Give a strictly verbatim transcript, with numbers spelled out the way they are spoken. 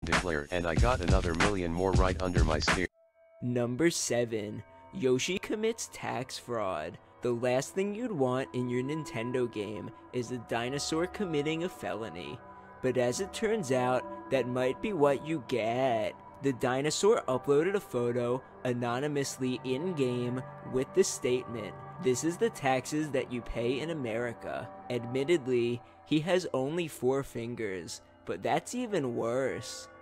declare, and I got another million more right under my steer. Number seven. Yoshi Commits Tax Fraud. The last thing you'd want in your Nintendo game is a dinosaur committing a felony. But as it turns out, that might be what you get. The dinosaur uploaded a photo anonymously in-game with the statement, "This is the taxes that you pay in America." Admittedly, he has only four fingers, but that's even worse.